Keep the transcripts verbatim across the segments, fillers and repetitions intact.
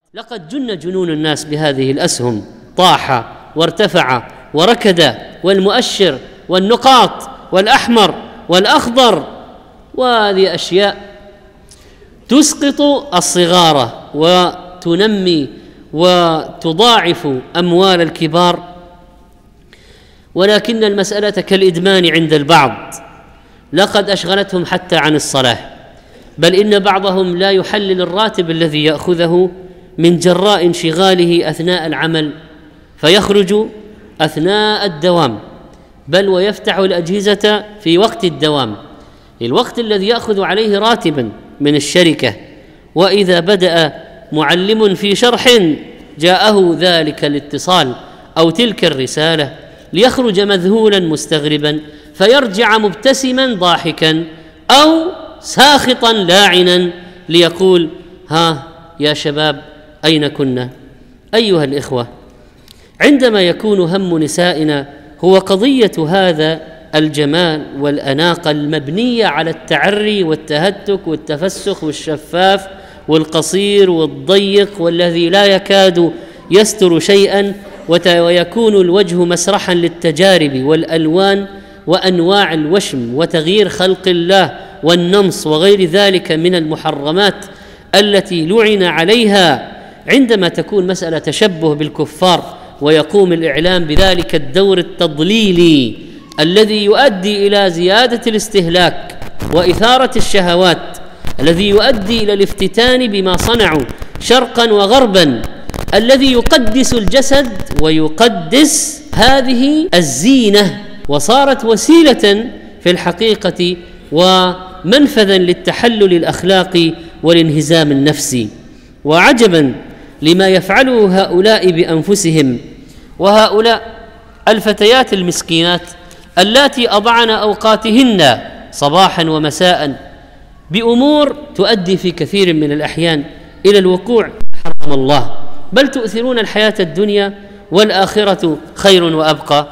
لقد جن جنون الناس بهذه الأسهم، طاح وارتفع وركد، والمؤشر والنقاط والأحمر والأخضر، وهذه أشياء تسقط الصغار وتنمي وتضاعف أموال الكبار. ولكن المسألة كالإدمان عند البعض، لقد أشغلتهم حتى عن الصلاة، بل إن بعضهم لا يحلل الراتب الذي يأخذه من جراء انشغاله أثناء العمل، فيخرج أثناء الدوام، بل ويفتح الأجهزة في وقت الدوام، الوقت الذي يأخذ عليه راتبا من الشركة. وإذا بدأ معلم في شرح جاءه ذلك الاتصال أو تلك الرسالة، ليخرج مذهولا مستغربا، فيرجع مبتسما ضاحكا أو ساخطا لاعنا ليقول: ها يا شباب أين كنا؟ أيها الإخوة، عندما يكون هم نسائنا هو قضية هذا الجمال والأناقة المبنية على التعري والتهتك والتفسخ والشفاف والقصير والضيق والذي لا يكاد يستر شيئا، ويكون الوجه مسرحا للتجارب والألوان وأنواع الوشم وتغيير خلق الله والنمص وغير ذلك من المحرمات التي لعن عليها، عندما تكون مسألة تشبه بالكفار ويقوم الإعلام بذلك الدور التضليلي الذي يؤدي إلى زيادة الاستهلاك وإثارة الشهوات، الذي يؤدي إلى الافتتان بما صنعوا شرقا وغربا، الذي يقدس الجسد ويقدس هذه الزينة، وصارت وسيلة في الحقيقة ومنفذا للتحلل الأخلاقي والانهزام النفسي. وعجبا لما يفعله هؤلاء بأنفسهم، وهؤلاء الفتيات المسكينات اللاتي أضعن أوقاتهن صباحا ومساء بأمور تؤدي في كثير من الأحيان إلى الوقوع حرم الله، بل تؤثرون الحياة الدنيا والآخرة خير وأبقى.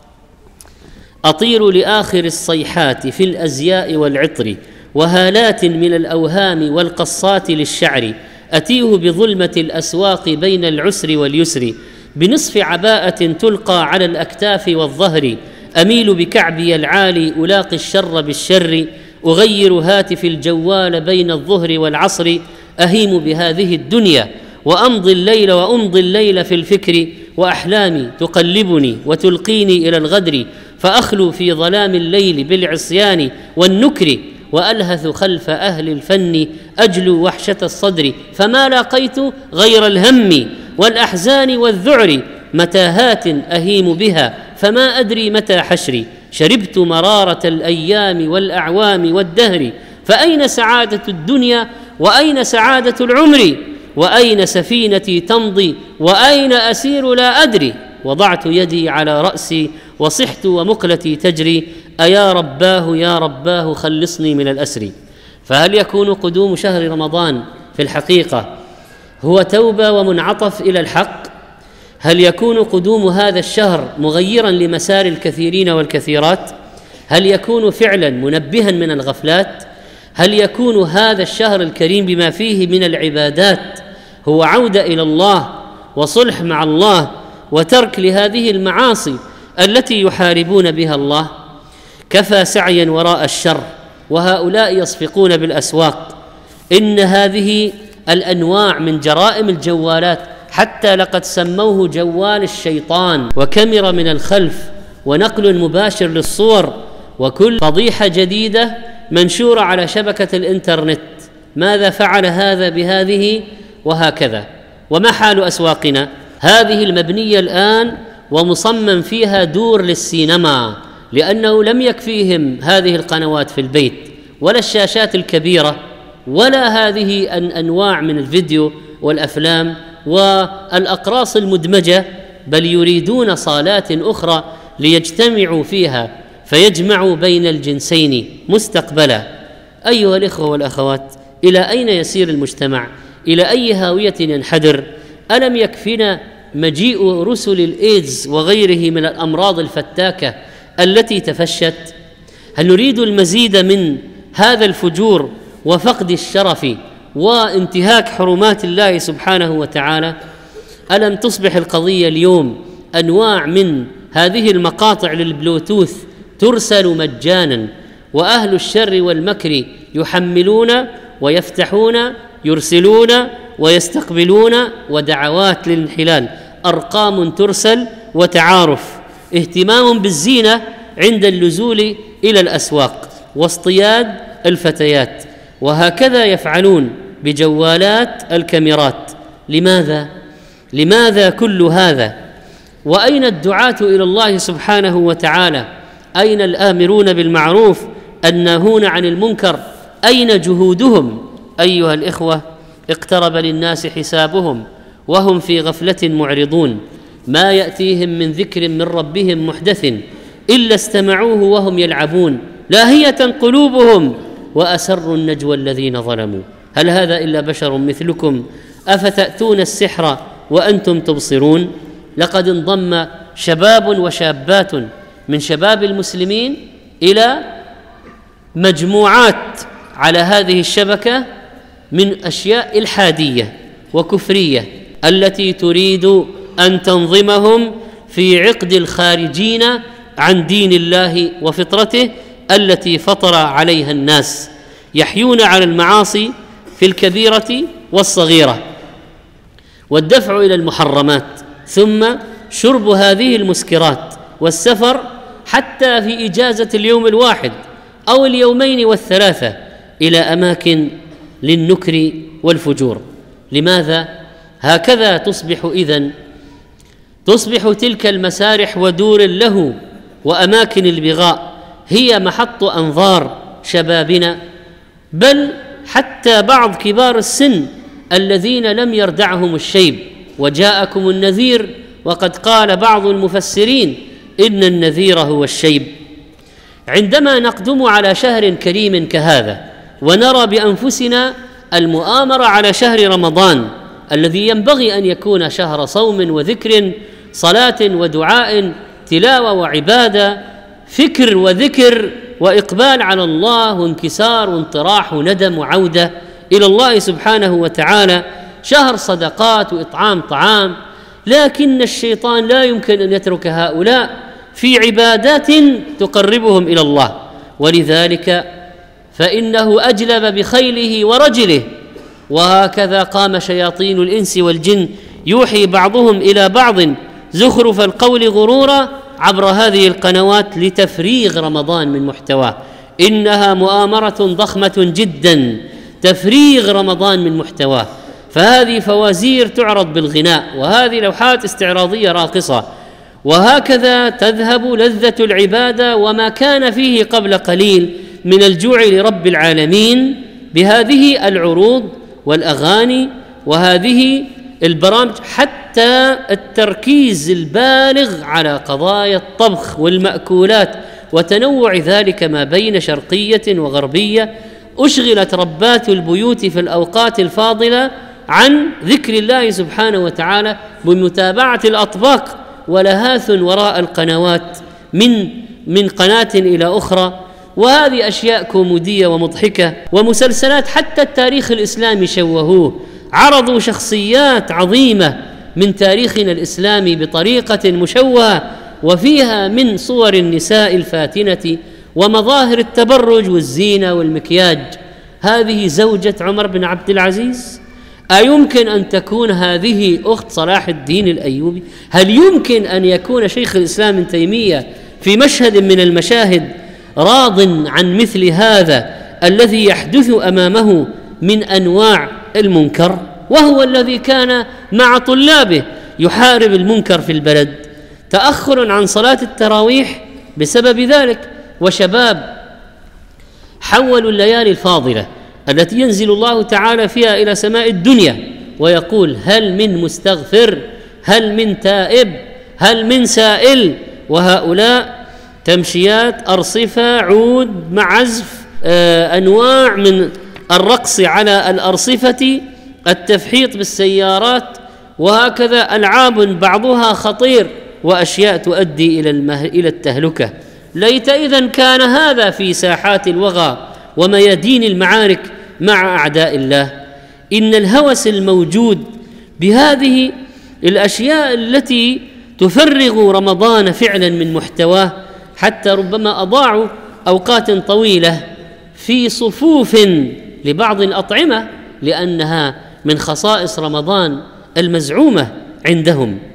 أطير لآخر الصيحات في الأزياء والعطر، وهالات من الأوهام والقصات للشعر، أتيه بظلمة الأسواق بين العسر واليسر، بنصف عباءة تلقى على الأكتاف والظهر، أميل بكعبي العالي ألاقي الشر بالشر، أغير هاتف الجوال بين الظهر والعصر، أهيم بهذه الدنيا وأمضي الليل وأمضي الليل في الفكر، وأحلامي تقلبني وتلقيني إلى الغدر، فأخلو في ظلام الليل بالعصيان والنكر، وألهث خلف أهل الفن أجلو وحشة الصدر، فما لاقيت غير الهم والأحزان والذعر، متاهات أهيم بها فما أدري متى حشري، شربت مرارة الأيام والأعوام والدهر، فأين سعادة الدنيا وأين سعادة العمر، وأين سفينتي تمضي وأين أسير لا أدري، وضعت يدي على رأسي وصحت ومقلتي تجري، أيا رباه يا رباه خلصني من الأسر. فهل يكون قدوم شهر رمضان في الحقيقة هو توبة ومنعطف إلى الحق؟ هل يكون قدوم هذا الشهر مغيرا لمسار الكثيرين والكثيرات؟ هل يكون فعلا منبها من الغفلات؟ هل يكون هذا الشهر الكريم بما فيه من العبادات هو عودة إلى الله وصلح مع الله وترك لهذه المعاصي التي يحاربون بها الله؟ كفى سعيا وراء الشر، وهؤلاء يصفقون بالأسواق. إن هذه الأنواع من جرائم الجوالات حتى لقد سموه جوال الشيطان، وكاميرا من الخلف، ونقل مباشر للصور، وكل فضيحة جديدة منشورة على شبكة الإنترنت. ماذا فعل هذا بهذه؟ وهكذا. وما حال أسواقنا هذه المبنية الآن ومصمم فيها دور للسينما، لأنه لم يكفيهم هذه القنوات في البيت ولا الشاشات الكبيرة ولا هذه الأنواع من الفيديو والأفلام والأقراص المدمجة، بل يريدون صالات أخرى ليجتمعوا فيها فيجمعوا بين الجنسين مستقبلا. أيها الإخوة والأخوات، إلى أين يسير المجتمع؟ إلى أي هاوية ينحدر؟ ألم يكفنا مجيء رسل الإيدز وغيره من الأمراض الفتاكة التي تفشت؟ هل نريد المزيد من هذا الفجور وفقد الشرف وانتهاك حرمات الله سبحانه وتعالى؟ ألم تصبح القضية اليوم أنواع من هذه المقاطع للبلوتوث ترسل مجانا، وأهل الشر والمكر يحملون ويفتحون، يرسلون ويستقبلون، ودعوات للانحلال، أرقام ترسل وتعارف، اهتمام بالزينة عند اللزول إلى الأسواق واصطياد الفتيات، وهكذا يفعلون بجوالات الكاميرات. لماذا؟ لماذا كل هذا؟ وأين الدعاة إلى الله سبحانه وتعالى؟ أين الآمرون بالمعروف الناهون عن المنكر؟ أين جهودهم؟ أيها الإخوة، اقترب للناس حسابهم وهم في غفلة معرضون، ما يأتيهم من ذكر من ربهم محدث إلا استمعوه وهم يلعبون، لاهية قلوبهم وأسروا النجوى الذين ظلموا هل هذا إلا بشر مثلكم أفتأتون السحر وأنتم تبصرون؟ لقد انضم شباب وشابات من شباب المسلمين إلى مجموعات على هذه الشبكة من أشياء إلحادية وكفرية التي تريد أن تنظمهم في عقد الخارجين عن دين الله وفطرته التي فطر عليها الناس، يحيون على المعاصي في الكبيرة والصغيرة، والدفع إلى المحرمات، ثم شرب هذه المسكرات، والسفر حتى في إجازة اليوم الواحد أو اليومين والثلاثة إلى أماكن للنكر والفجور. لماذا؟ هكذا تصبح إذن تصبح تلك المسارح ودور اللهو وأماكن البغاء هي محط أنظار شبابنا، بل حتى بعض كبار السن الذين لم يردعهم الشيب. وجاءكم النذير، وقد قال بعض المفسرين إن النذير هو الشيب. عندما نقدم على شهر كريم كهذا ونرى بأنفسنا المؤامرة على شهر رمضان الذي ينبغي أن يكون شهر صوم وذكر، صلاة ودعاء، تلاوة وعبادة، فكر وذكر وإقبال على الله وانكسار وانطراح وندم وعودة إلى الله سبحانه وتعالى، شهر صدقات وإطعام طعام، لكن الشيطان لا يمكن أن يترك هؤلاء في عبادات تقربهم إلى الله، ولذلك فإنه أجلب بخيله ورجله. وهكذا قام شياطين الإنس والجن يوحي بعضهم إلى بعض زخرف القول غرورا عبر هذه القنوات لتفريغ رمضان من محتواه. إنها مؤامرة ضخمة جدا، تفريغ رمضان من محتواه. فهذه فوازير تعرض بالغناء، وهذه لوحات استعراضية راقصة، وهكذا تذهب لذة العبادة وما كان فيه قبل قليل من الجوع لرب العالمين بهذه العروض والأغاني وهذه البرامج، حتى التركيز البالغ على قضايا الطبخ والمأكولات وتنوع ذلك ما بين شرقية وغربية. أشغلت ربات البيوت في الأوقات الفاضلة عن ذكر الله سبحانه وتعالى بمتابعة الأطباق ولهاث وراء القنوات من من قناة إلى أخرى. وهذه أشياء كوميدية ومضحكة ومسلسلات، حتى التاريخ الإسلامي شوهوه، عرضوا شخصيات عظيمة من تاريخنا الإسلامي بطريقة مشوهة، وفيها من صور النساء الفاتنة ومظاهر التبرج والزينة والمكياج. هذه زوجة عمر بن عبد العزيز؟ أيمكن أن تكون هذه أخت صلاح الدين الأيوبي؟ هل يمكن أن يكون شيخ الإسلام ابن تيمية في مشهد من المشاهد راض عن مثل هذا الذي يحدث أمامه من أنواع المنكر، وهو الذي كان مع طلابه يحارب المنكر في البلد؟ تأخر عن صلاة التراويح بسبب ذلك. وشباب حولوا الليالي الفاضلة التي ينزل الله تعالى فيها إلى سماء الدنيا ويقول: هل من مستغفر؟ هل من تائب؟ هل من سائل؟ وهؤلاء تمشيات، أرصفة، عود، معزف، آه أنواع من الرقص على الأرصفة، التفحيط بالسيارات، وهكذا ألعاب بعضها خطير وأشياء تؤدي إلى المه... إلى التهلكة. ليت إذن كان هذا في ساحات الوغى وميادين المعارك مع أعداء الله. إن الهوس الموجود بهذه الأشياء التي تفرغ رمضان فعلا من محتواه، حتى ربما أضاعوا أوقات طويلة في صفوف لبعض الأطعمة لأنها من خصائص رمضان المزعومة عندهم.